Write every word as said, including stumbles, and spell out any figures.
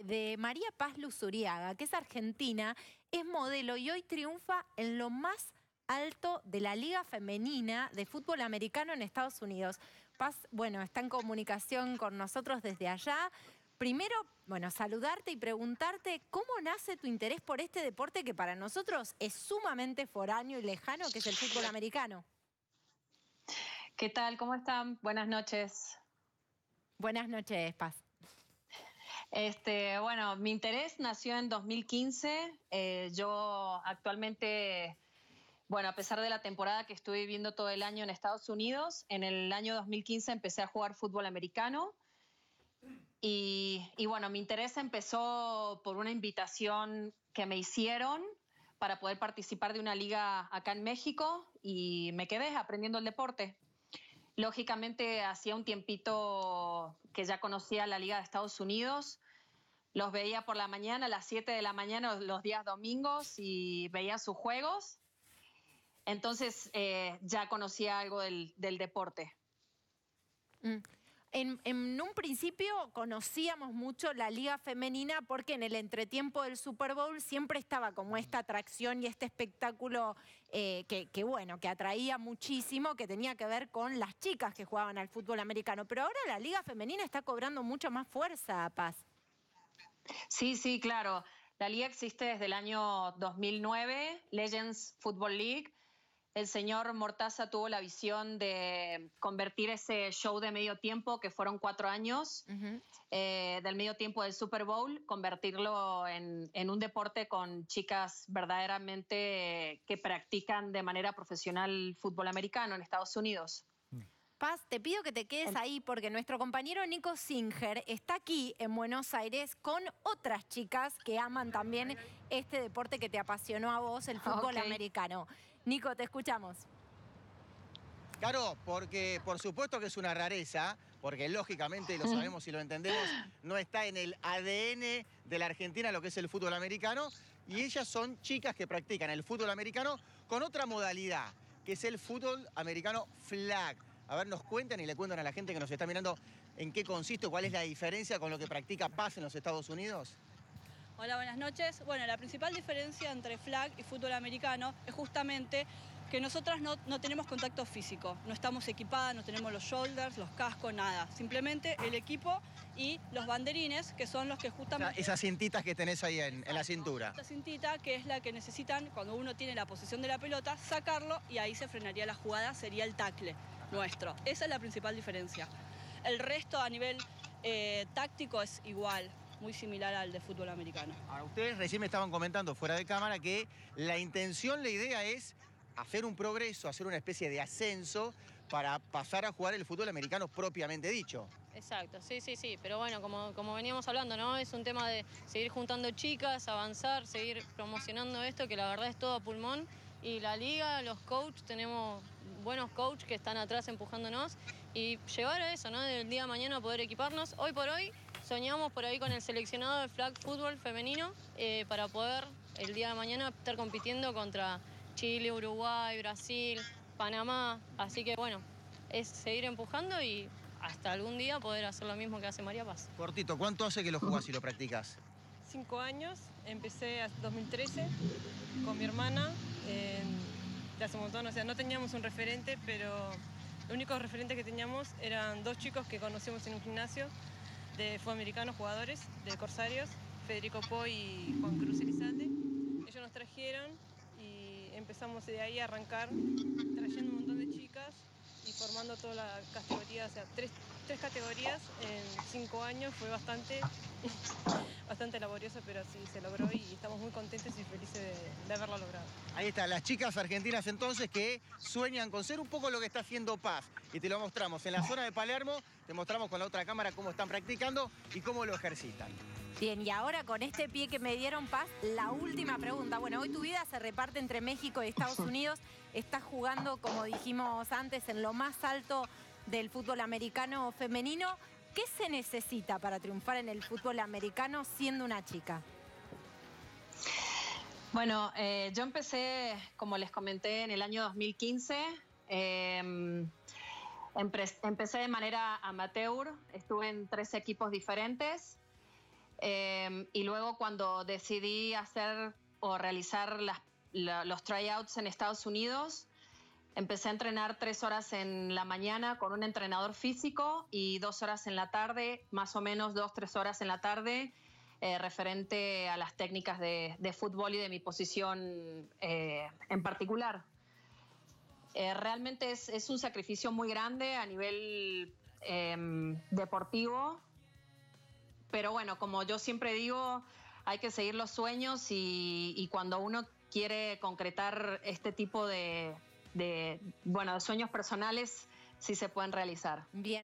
de María Paz Luzuriaga, que es argentina, es modelo y hoy triunfa en lo más alto de la Liga Femenina de Fútbol Americano en Estados Unidos. Paz, bueno, está en comunicación con nosotros desde allá. Primero, bueno, saludarte y preguntarte cómo nace tu interés por este deporte que para nosotros es sumamente foráneo y lejano, que es el fútbol americano. ¿Qué tal? ¿Cómo están? Buenas noches. Buenas noches, Paz. Este, bueno, mi interés nació en dos mil quince. Eh, yo actualmente, bueno, a pesar de la temporada que estuve viviendo todo el año en Estados Unidos, en el año dos mil quince empecé a jugar fútbol americano. Y, y bueno, mi interés empezó por una invitación que me hicieron para poder participar de una liga acá en México y me quedé aprendiendo el deporte. Lógicamente, hacía un tiempito que ya conocía la Liga de Estados Unidos. Los veía por la mañana, a las siete de la mañana, los días domingos, y veía sus juegos. Entonces, eh, ya conocía algo del, del deporte. Mm. En, en un principio conocíamos mucho la Liga Femenina porque en el entretiempo del Super Bowl siempre estaba como esta atracción y este espectáculo eh, que, que, bueno, que atraía muchísimo, que tenía que ver con las chicas que jugaban al fútbol americano. Pero ahora la Liga Femenina está cobrando mucho más fuerza, Paz. Sí, sí, claro. La Liga existe desde el año dos mil nueve, Legends Football League. El señor Mortaza tuvo la visión de convertir ese show de medio tiempo, que fueron cuatro años, uh-huh. eh, del medio tiempo del Super Bowl, convertirlo en, en un deporte con chicas verdaderamente eh, que practican de manera profesional fútbol americano en Estados Unidos. Paz, te pido que te quedes ahí porque nuestro compañero Nico Singer está aquí en Buenos Aires con otras chicas que aman también este deporte que te apasionó a vos, el fútbol okay. americano. Nico, te escuchamos. Claro, porque por supuesto que es una rareza, porque lógicamente lo sabemos y lo entendemos, no está en el A D N de la Argentina lo que es el fútbol americano, y ellas son chicas que practican el fútbol americano con otra modalidad, que es el fútbol americano flag. A ver, nos cuentan y le cuentan a la gente que nos está mirando en qué consiste, cuál es la diferencia con lo que practica Paz en los Estados Unidos. Hola, buenas noches. Bueno, la principal diferencia entre flag y fútbol americano es justamente que nosotras no, no tenemos contacto físico, no estamos equipadas, no tenemos los shoulders, los cascos, nada. Simplemente el equipo y los banderines, que son los que justamente... O sea, esas cintitas que tenés ahí en, en la cintura. Esta cintita, que es la que necesitan cuando uno tiene la posesión de la pelota, sacarlo y ahí se frenaría la jugada, sería el tackle nuestro. Esa es la principal diferencia. El resto a nivel eh, táctico es igual, muy similar al de fútbol americano. Ahora, ustedes recién me estaban comentando fuera de cámara que la intención, la idea es hacer un progreso, hacer una especie de ascenso para pasar a jugar el fútbol americano propiamente dicho. Exacto, sí, sí, sí, pero bueno, como, como veníamos hablando, ¿no? Es un tema de seguir juntando chicas, avanzar, seguir promocionando esto, que la verdad es todo a pulmón. Y la liga, los coaches, tenemos buenos coaches que están atrás empujándonos y llevar a eso, ¿no? Del día de mañana poder equiparnos. Hoy por hoy soñamos por ahí con el seleccionado de flag fútbol femenino eh, para poder el día de mañana estar compitiendo contra Chile, Uruguay, Brasil, Panamá. Así que bueno, es seguir empujando y hasta algún día poder hacer lo mismo que hace María Paz. Cortito, ¿cuánto hace que lo jugás y lo practicas? Cinco años, empecé en dos mil trece con mi hermana. Eh, de hace un montón, o sea, no teníamos un referente, pero los únicos referentes que teníamos eran dos chicos que conocimos en un gimnasio de fútbol americano, jugadores de Corsarios, Federico Poy y Juan Cruz Elizalde. Ellos nos trajeron y empezamos de ahí a arrancar trayendo un montón de chicas y formando toda la categoría, o sea, tres, tres categorías en cinco años. Fue bastante, bastante laborioso, pero sí se logró y estamos muy contentos y felices de, de haberlo logrado. Ahí está, las chicas argentinas entonces que sueñan con ser un poco lo que está haciendo Paz. Y te lo mostramos en la zona de Palermo, te mostramos con la otra cámara cómo están practicando y cómo lo ejercitan. Bien, y ahora con este pie que me dieron, Paz, la última pregunta. Bueno, hoy tu vida se reparte entre México y Estados Unidos. Estás jugando, como dijimos antes, en lo más alto del fútbol americano femenino. ¿Qué se necesita para triunfar en el fútbol americano siendo una chica? Bueno, eh, yo empecé, como les comenté, en el año dos mil quince. Eh, empecé de manera amateur, estuve en tres equipos diferentes. Eh, y luego cuando decidí hacer o realizar las, la, los tryouts en Estados Unidos, empecé a entrenar tres horas en la mañana con un entrenador físico y dos horas en la tarde, más o menos dos, tres horas en la tarde, eh, referente a las técnicas de, de fútbol y de mi posición eh, en particular. Eh, realmente es, es un sacrificio muy grande a nivel eh, deportivo, pero bueno, como yo siempre digo, hay que seguir los sueños y, y cuando uno quiere concretar este tipo de, de, bueno, de sueños personales, sí se pueden realizar. Bien.